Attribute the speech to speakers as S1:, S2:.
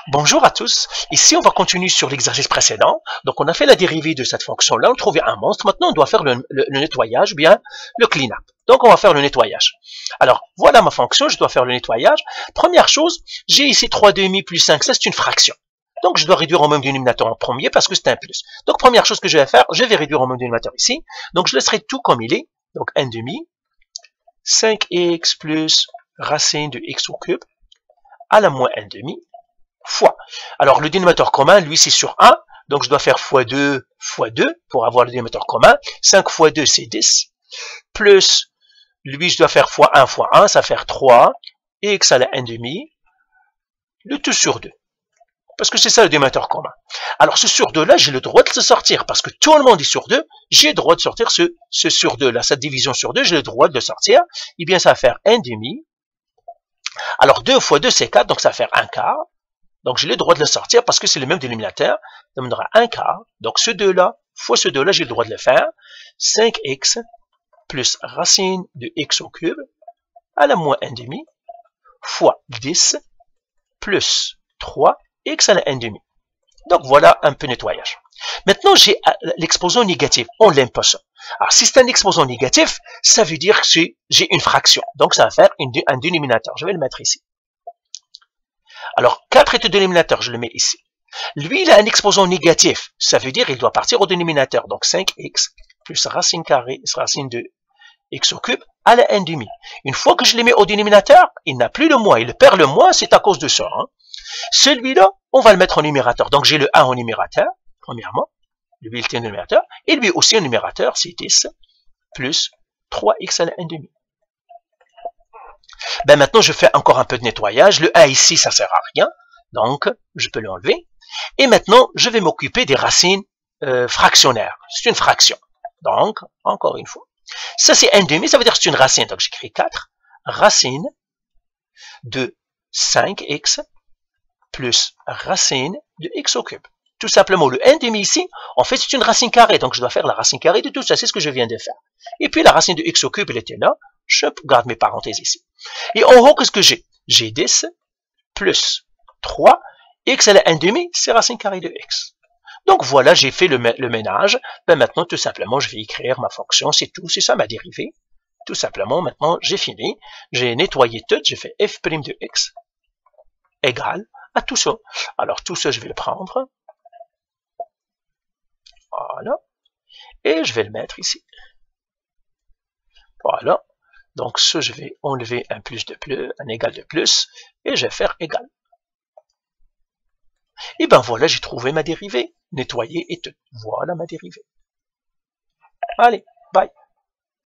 S1: Bonjour à tous, ici on va continuer sur l'exercice précédent. Donc on a fait la dérivée de cette fonction-là, on a trouvé un monstre, maintenant on doit faire le nettoyage, ou bien le clean-up. Donc on va faire le nettoyage. Alors voilà ma fonction, je dois faire le nettoyage. Première chose, j'ai ici 3,5 plus 5, ça c'est une fraction. Donc je dois réduire au même dénominateur en premier parce que c'est un plus. Donc première chose que je vais faire, je vais réduire au même dénominateur ici. Donc je laisserai tout comme il est, donc 1,5, 5x plus racine de x au cube à la moins 1,5 fois. Alors, le dénominateur commun, lui, c'est sur 1. Donc, je dois faire fois 2 pour avoir le dénominateur commun. 5 fois 2, c'est 10. Plus, lui, je dois faire fois 1, ça fait 3. Et x à la 1,5. Le tout sur 2. Parce que c'est ça le dénominateur commun. Alors, ce sur 2-là, j'ai le droit de le sortir. Parce que tout le monde est sur 2. J'ai le droit de sortir ce sur 2-là. Cette division sur 2, j'ai le droit de le sortir. Eh bien, ça va faire 1,5. Alors, 2 fois 2, c'est 4. Donc, ça va faire 1 quart. Donc, j'ai le droit de le sortir parce que c'est le même dénominateur. Ça me donnera 1 quart. Donc, ce 2-là, fois ce 2-là, j'ai le droit de le faire. 5x plus racine de x au cube à la moins 1,5 fois 10 plus 3 x à la 1,5. Donc, voilà un peu nettoyage. Maintenant, j'ai l'exposant négatif. On n'aime pas ça. Alors, si c'est un exposant négatif, ça veut dire que j'ai une fraction. Donc, ça va faire un dénominateur. Je vais le mettre ici. Alors, 4 est au dénominateur, je le mets ici. Lui, il a un exposant négatif. Ça veut dire qu'il doit partir au dénominateur. Donc, 5x plus racine carrée, racine de x au cube à la 1,5. Une fois que je le mets au dénominateur, il n'a plus le moins. Il perd le moins, c'est à cause de ça. Hein. Celui-là, on va le mettre en numérateur. Donc, j'ai le 1 en numérateur, premièrement. Lui, il tient le numérateur. Et lui aussi en numérateur, c'est 10 plus 3x à la 1,5. Ben maintenant, je fais encore un peu de nettoyage. Le 1 ici, ça sert à rien. Donc, je peux l'enlever. Et maintenant, je vais m'occuper des racines fractionnaires. C'est une fraction. Donc, encore une fois. Ça, c'est 1,5. Ça veut dire que c'est une racine. Donc, j'écris 4. Racine de 5x plus racine de x au cube. Tout simplement, le 1,5 ici, en fait, c'est une racine carrée. Donc, je dois faire la racine carrée de tout ça. C'est ce que je viens de faire. Et puis, la racine de x au cube, elle était là. Je garde mes parenthèses ici. Et en haut, qu'est-ce que j'ai? J'ai 10 plus 3. X à la 1,5, c'est racine carrée de x. Donc, voilà, j'ai fait le ménage. Ben, maintenant, tout simplement, je vais écrire ma fonction. C'est tout. C'est ça ma dérivée. Tout simplement, maintenant, j'ai fini. J'ai nettoyé tout. J'ai fait f' de x égale à tout ça. Alors, tout ça, je vais le prendre. Voilà. Et je vais le mettre ici. Voilà. Donc, ça, je vais enlever un plus de plus, un égal de plus, et je vais faire égal. Et ben voilà, j'ai trouvé ma dérivée. Nettoyer et tout. Voilà ma dérivée. Allez.